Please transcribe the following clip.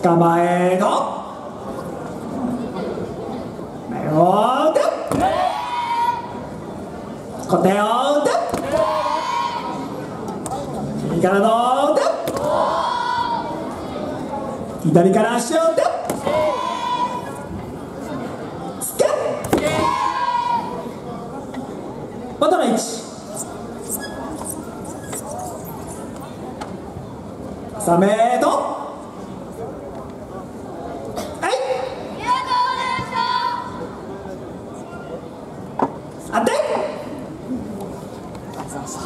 構えの目を打て小手を打て右からの打て左から足を打てつけ元の位置挟めと